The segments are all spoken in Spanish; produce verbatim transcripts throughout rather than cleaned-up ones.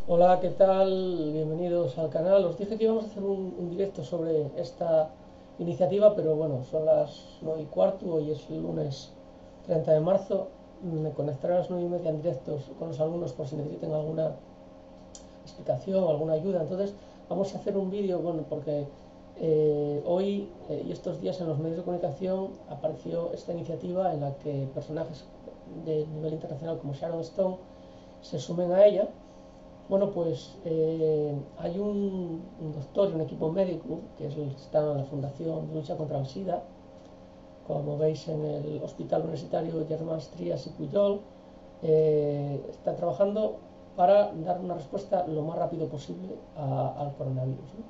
Hola, ¿qué tal? Bienvenidos al canal. Os dije que íbamos a hacer un, un directo sobre esta iniciativa, pero bueno, son las nueve y cuarto, hoy es el lunes treinta de marzo. Me conectaré a las nueve y media en directos con los alumnos por si necesiten alguna explicación o alguna ayuda. Entonces, vamos a hacer un vídeo, bueno, porque eh, hoy eh, y estos días en los medios de comunicación apareció esta iniciativa en la que personajes de nivel internacional como Sharon Stone se sumen a ella. Bueno, pues eh, hay un, un doctor y un equipo médico que es el que está en la Fundación de Lucha contra el SIDA, como veis en el Hospital Universitario Germans Trias y Pujol, eh, está trabajando para dar una respuesta lo más rápido posible a- al coronavirus, ¿no?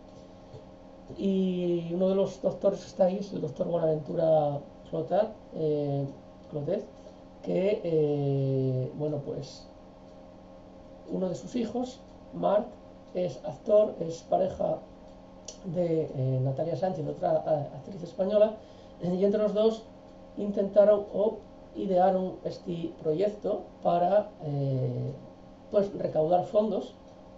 Y uno de los doctores que está ahí es el doctor Buenaventura Clotet, eh, Clotet que, eh, bueno, pues uno de sus hijos, Marc, es actor, es pareja de eh, Natalia Sánchez, otra eh, actriz española, y entre los dos intentaron o idearon este proyecto para eh, pues recaudar fondos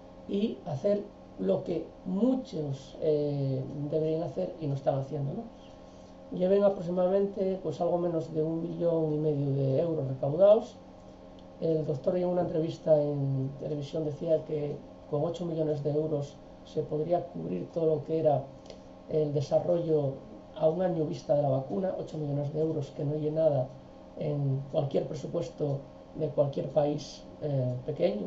y hacer lo que muchos eh, deberían hacer y no están haciendo, ¿no? Lleven aproximadamente pues algo menos de un millón y medio de euros recaudados. El doctor en una entrevista en televisión decía que con ocho millones de euros se podría cubrir todo lo que era el desarrollo a un año vista de la vacuna, ocho millones de euros que no hay nada en cualquier presupuesto de cualquier país eh, pequeño,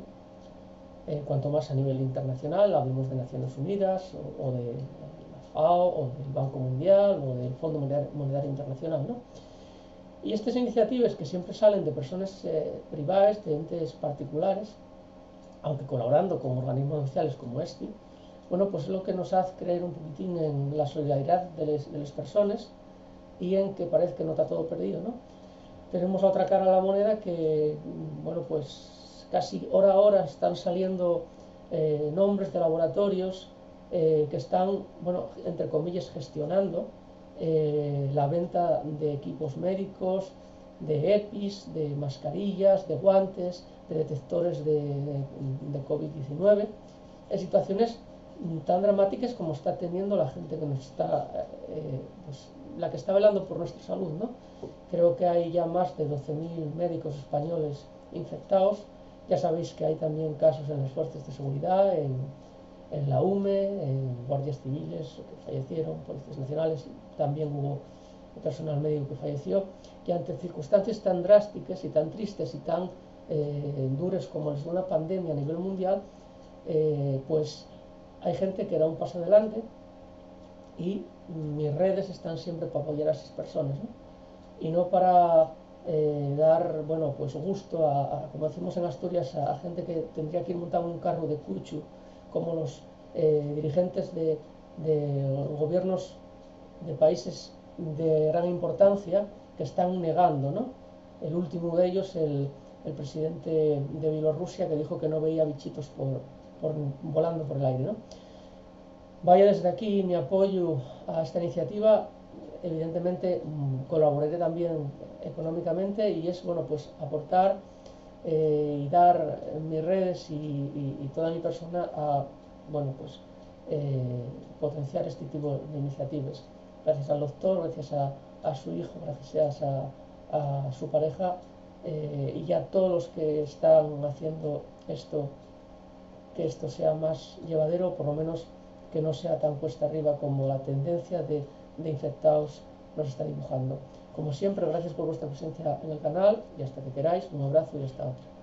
eh, cuanto más a nivel internacional, hablemos de Naciones Unidas o, o de la FAO o del Banco Mundial o del Fondo Monetario Internacional, ¿no? Y estas iniciativas que siempre salen de personas eh, privadas, de entes particulares, aunque colaborando con organismos sociales como este, bueno, pues es lo que nos hace creer un poquitín en la solidaridad de, les, de las personas y en que parece que no está todo perdido, ¿no? Tenemos la otra cara de la moneda que, bueno, pues casi hora a hora están saliendo eh, nombres de laboratorios eh, que están, bueno, entre comillas, gestionando eh, la venta de equipos médicos, de EPIs, de mascarillas, de guantes, de detectores de, de, de COVID diecinueve, en situaciones tan dramáticas como está teniendo la gente que nos está, eh, pues, la que está velando por nuestra salud, ¿no? Creo que hay ya más de doce mil médicos españoles infectados. Ya sabéis que hay también casos en las fuerzas de seguridad, en, en la U M E, en guardias civiles que fallecieron, policías nacionales, también hubo personal médico que falleció, que ante circunstancias tan drásticas y tan tristes y tan eh, duras como es una pandemia a nivel mundial, eh, pues hay gente que da un paso adelante y mis redes están siempre para apoyar a esas personas, ¿no? Y no para eh, dar, bueno, pues gusto a, a, como decimos en Asturias, a, a gente que tendría que ir montando un carro de cuchu, como los eh, dirigentes de, de gobiernos de países de gran importancia que están negando, ¿no? El último de ellos, el, el presidente de Bielorrusia, que dijo que no veía bichitos por, por, volando por el aire, ¿no? Vaya desde aquí mi apoyo a esta iniciativa. Evidentemente mmm, colaboraré también económicamente y es, bueno, pues aportar eh, y dar mis redes y, y, y, toda mi persona a, bueno, pues eh, potenciar este tipo de iniciativas. Gracias al doctor, gracias a, a su hijo, gracias a, a su pareja eh, y a todos los que están haciendo esto, que esto sea más llevadero, por lo menos que no sea tan cuesta arriba como la tendencia de, de infectados nos está dibujando. Como siempre, gracias por vuestra presencia en el canal y hasta que queráis, un abrazo y hasta otra.